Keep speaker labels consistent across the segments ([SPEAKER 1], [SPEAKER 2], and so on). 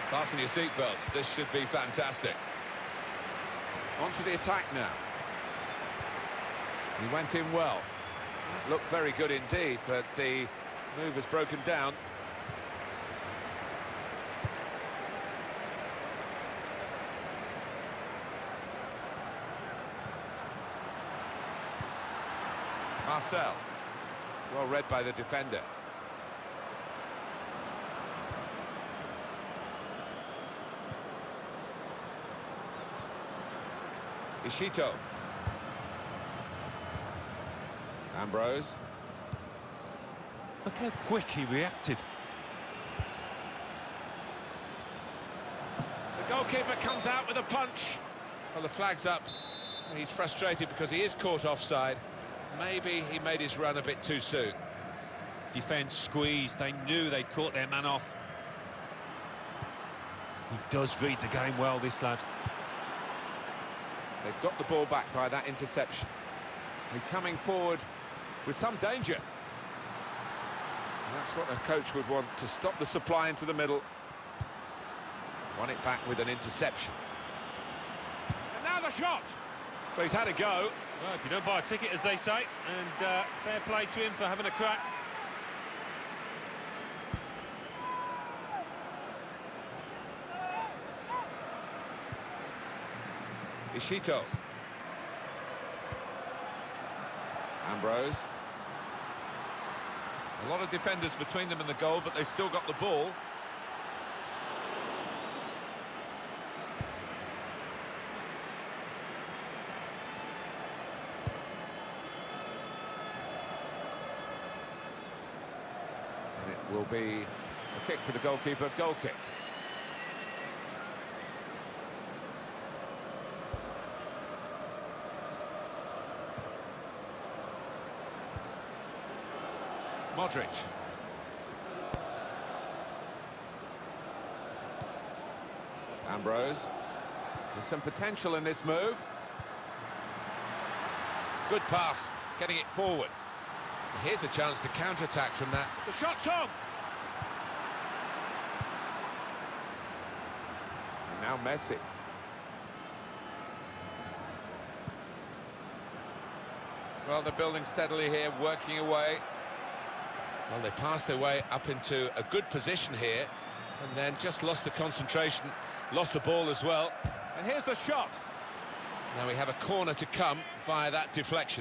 [SPEAKER 1] Fasten your seatbelts, this should be fantastic. On to the attack now. He went in well. Looked very good indeed, but the move has broken down. Marcel. Well read by the defender. Ishito. Ambrose.
[SPEAKER 2] Look how quick he reacted.
[SPEAKER 1] The goalkeeper comes out with a punch. Well, the flag's up. He's frustrated because he is caught offside. Maybe he made his run a bit too soon.
[SPEAKER 2] Defence squeezed. They knew they caught their man off. He does read the game well, this lad.
[SPEAKER 1] They've got the ball back by that interception. He's coming forward with some danger. And that's what a coach would want, to stop the supply into the middle. Won it back with an interception. And now the shot! Well, he's had a go.
[SPEAKER 2] Well, if you don't buy a ticket, as they say, and fair play to him for having a crack.
[SPEAKER 1] Ishito. Ambrose. A lot of defenders between them and the goal, but they still got the ball. And it will be a kick for the goalkeeper, goal kick. Modric. Ambrose. There's some potential in this move. Good pass, getting it forward. Here's a chance to counter-attack from that. The shot's on! And now Messi. Well, they're building steadily here, working away. Well, they passed their way up into a good position here, and then just lost the concentration, lost the ball as well. And here's the shot. Now we have a corner to come via that deflection.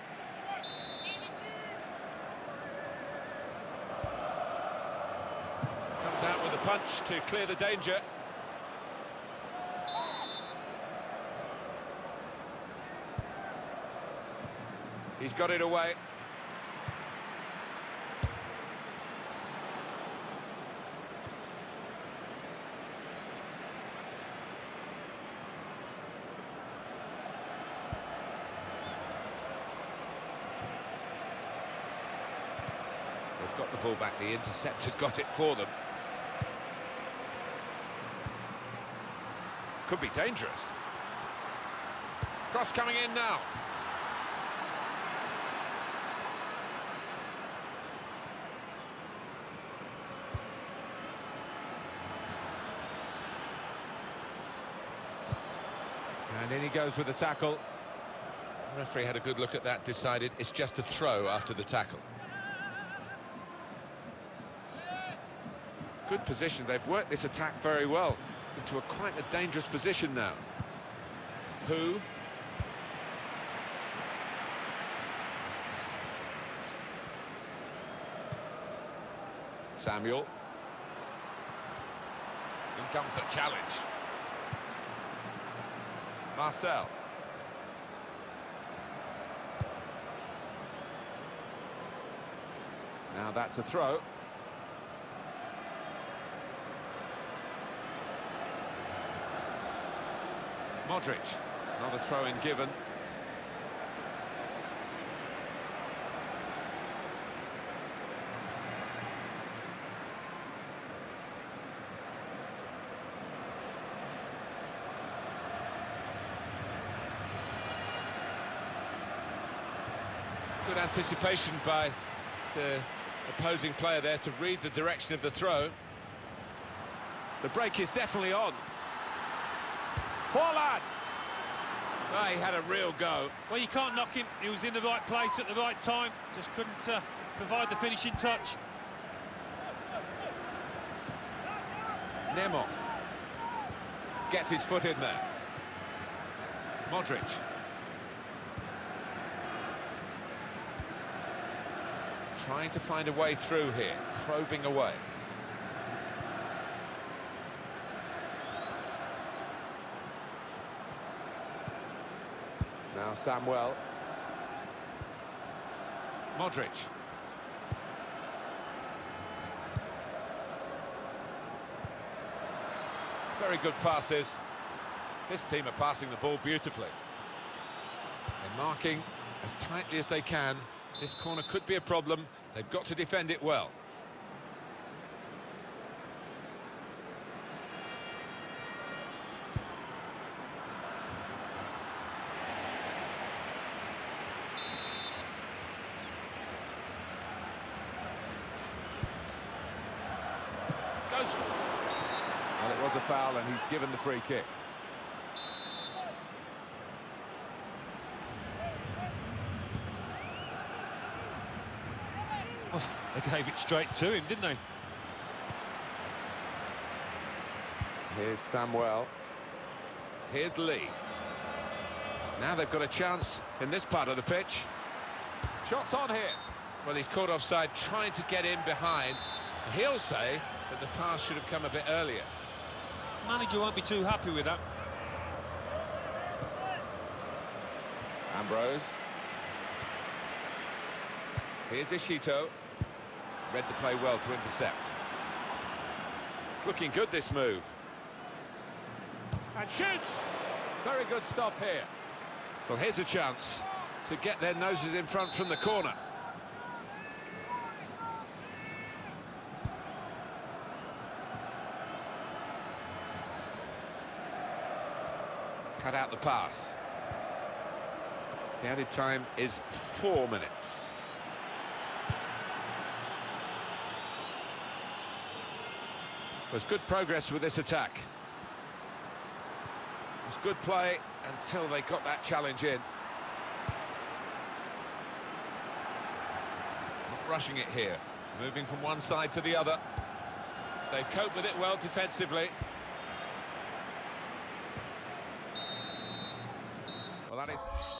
[SPEAKER 1] Comes out with a punch to clear the danger. He's got it away. They've got the ball back, the interceptor got it for them. Could be dangerous. Cross coming in now. And in he goes with the tackle. The referee had a good look at that, decided it's just a throw after the tackle. Good position, they've worked this attack very well into quite a dangerous position now. Who? Samuel. In comes the challenge. Marcel. Now that's a throw. Modric, another throw-in given. Good anticipation by the opposing player there to read the direction of the throw. The break is definitely on. Forlan! Oh, he had a real go.
[SPEAKER 2] Well, you can't knock him. He was in the right place at the right time. Just couldn't provide the finishing touch.
[SPEAKER 1] Nemov gets his foot in there. Modric. Trying to find a way through here, probing away. Now Samuel. Modric. Very good passes. This team are passing the ball beautifully. They're marking as tightly as they can. This corner could be a problem. They've got to defend it well. Goes for... Well, it was a foul and he's given the free kick.
[SPEAKER 2] Oh, they gave it straight to him, didn't they?
[SPEAKER 1] Here's Samuel. Here's Lee. Now they've got a chance in this part of the pitch. Shots on here. Well, he's caught offside, trying to get in behind. He'll say that the pass should have come a bit earlier.
[SPEAKER 2] Manager won't be too happy with that.
[SPEAKER 1] Ambrose. Here's Ishito. Read the play well to intercept. It's looking good, this move. And shoots! Very good stop here. Well, here's a chance to get their noses in front from the corner. Cut out the pass. The added time is 4 minutes. There's good progress with this attack. It was good play until they got that challenge in. Not rushing it here. Moving from one side to the other. They've coped with it well defensively. Well, that is...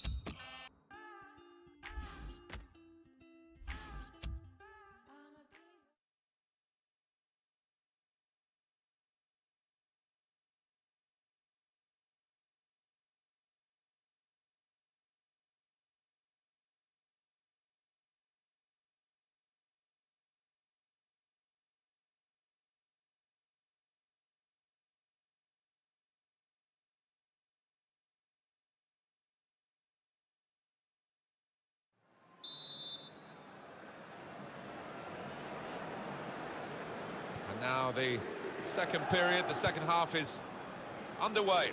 [SPEAKER 1] And now the second period, the second half is underway.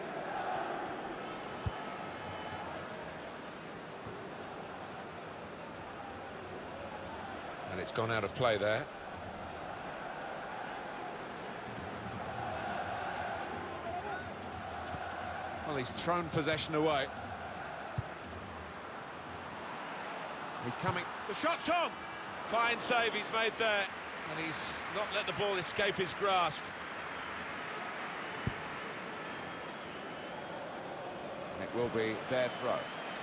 [SPEAKER 1] And it's gone out of play there. Well, he's thrown possession away. He's coming. The shot's on! Fine save he's made there. And he's not let the ball escape his grasp. And it will be their throw.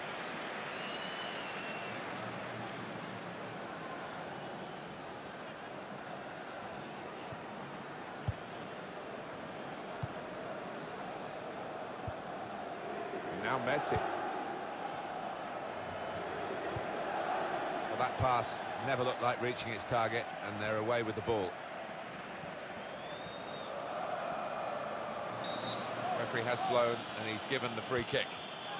[SPEAKER 1] And now Messi. That pass never looked like reaching its target, and they're away with the ball. Referee has blown, and he's given the free kick.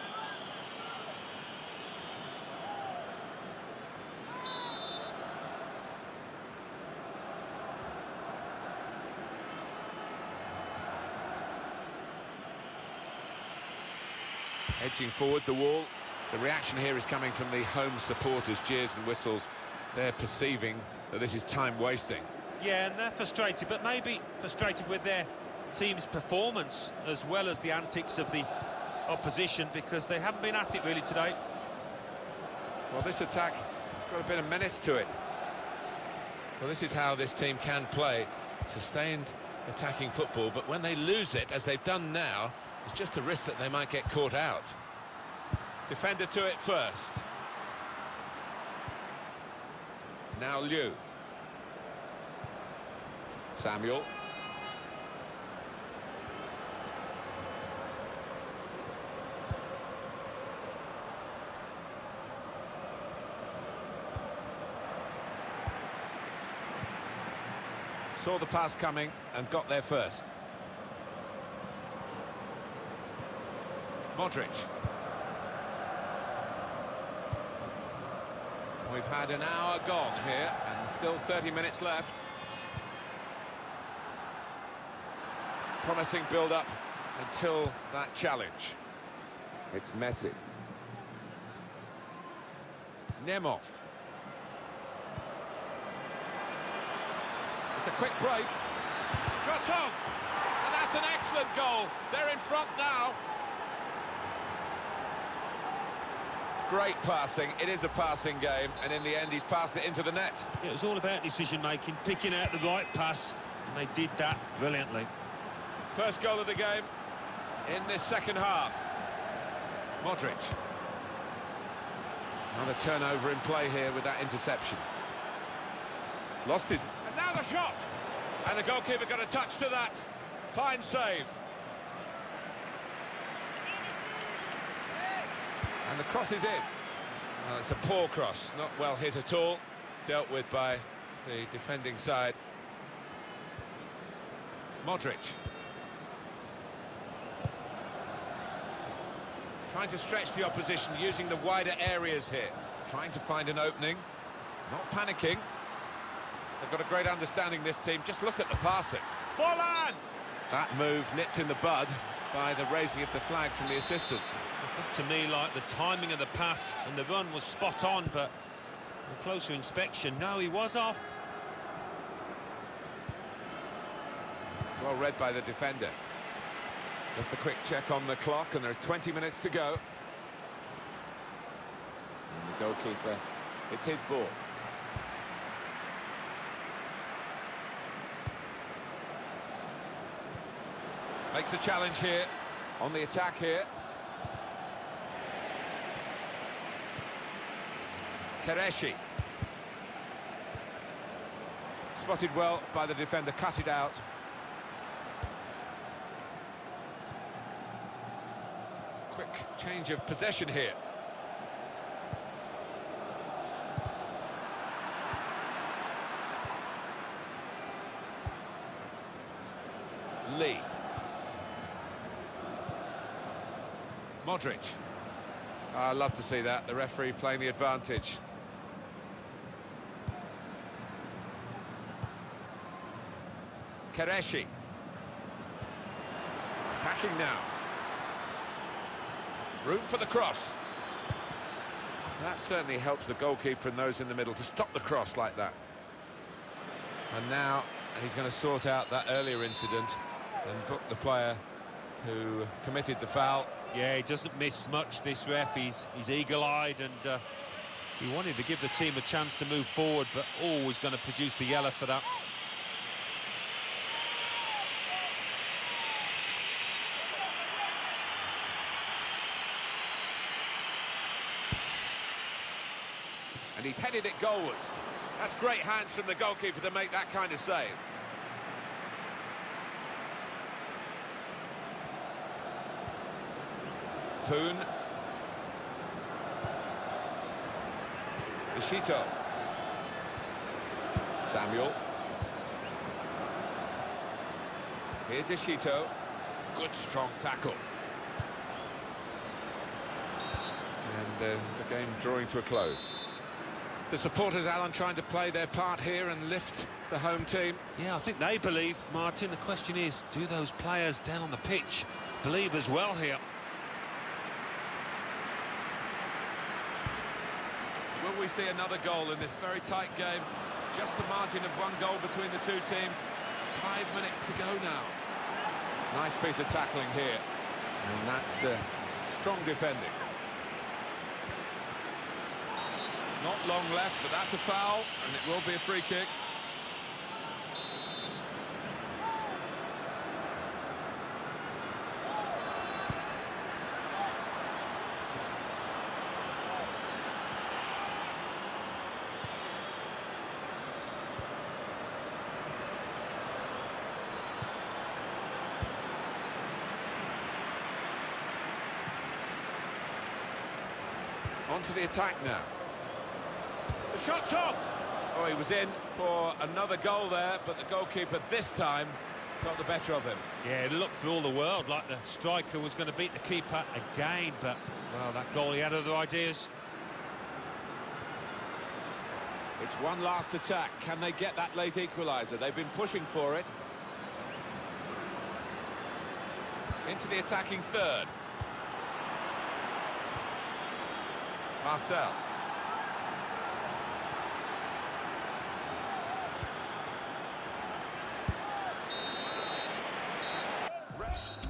[SPEAKER 1] Edging forward the wall. The reaction here is coming from the home supporters, jeers and whistles. They're perceiving that this is time wasting.
[SPEAKER 2] Yeah, and they're frustrated, but maybe frustrated with their team's performance as well as the antics of the opposition, because they haven't been at it really today.
[SPEAKER 1] Well, this attack has got a bit of menace to it.
[SPEAKER 3] Well, this is how this team can play, sustained attacking football, but when they lose it, as they've done now, it's just a risk that they might get caught out. Defender to it first.
[SPEAKER 1] Now Liu. Samuel.
[SPEAKER 3] Saw the pass coming and got there first. Modric.
[SPEAKER 1] We've had an hour gone here, and still 30 minutes left. Promising build-up until that challenge. It's Messi. Nemov. It's a quick break. Shot on! And that's an excellent goal. They're in front now. Great passing. It is a passing game, and in the end he's passed it into the net.
[SPEAKER 2] It was all about decision-making, picking out the right pass, and they did that brilliantly.
[SPEAKER 3] First goal of the game in this second half. Modric.
[SPEAKER 1] Another turnover in play here with that interception. Lost his...
[SPEAKER 3] And now the shot! And the goalkeeper got a touch to that. Fine save.
[SPEAKER 1] And the cross is in.
[SPEAKER 3] Well, it's a poor cross, not well hit at all. Dealt with by the defending side. Modric. Trying to stretch the opposition, using the wider areas here.
[SPEAKER 1] Trying to find an opening. Not panicking.
[SPEAKER 3] They've got a great understanding, this team. Just look at the passing. Forlan! That move nipped in the bud by the raising of the flag from the assistant.
[SPEAKER 2] It looked to me like the timing of the pass and the run was spot on, but on closer inspection, no, he was off.
[SPEAKER 1] Well read by the defender. Just a quick check on the clock, and there are 20 minutes to go. And the goalkeeper, it's his ball. Makes a challenge here, on the attack here. Kereshi.
[SPEAKER 3] Spotted well by the defender, cut it out.
[SPEAKER 1] Quick change of possession here. Lee.
[SPEAKER 3] Modric.
[SPEAKER 1] I love to see that, the referee playing the advantage. Kereshi. Attacking now.
[SPEAKER 3] Room for the cross.
[SPEAKER 1] That certainly helps the goalkeeper and those in the middle to stop the cross like that.
[SPEAKER 3] And now he's going to sort out that earlier incident and book the player who committed the foul.
[SPEAKER 2] Yeah, he doesn't miss much, this ref. He's eagle-eyed, and he wanted to give the team a chance to move forward, but always going to produce the yellow for that.
[SPEAKER 1] And he's headed it goalwards.
[SPEAKER 3] That's great hands from the goalkeeper to make that kind of save.
[SPEAKER 1] Poon. Ishito. Samuel. Here's Ishito.
[SPEAKER 3] Good strong tackle.
[SPEAKER 1] And the game drawing to a close.
[SPEAKER 3] The supporters, Alan, trying to play their part here and lift the home team.
[SPEAKER 2] Yeah, I think they believe, Martin. The question is, do those players down on the pitch believe as well here?
[SPEAKER 3] Will we see another goal in this very tight game?
[SPEAKER 1] Just the margin of one goal between the two teams. 5 minutes to go now. Nice piece of tackling here. And that's strong defending. Not long left, but that's a foul, and it will be a free kick. On to the attack now. The shot's on! Oh, he was in for another goal there, but the goalkeeper this time got the better of him.
[SPEAKER 2] Yeah, it looked for all the world like the striker was going to beat the keeper again, but, well, that goalie had other ideas.
[SPEAKER 1] It's one last attack. Can they get that late equaliser? They've been pushing for it. Into the attacking third. Marcel.
[SPEAKER 4] Rest.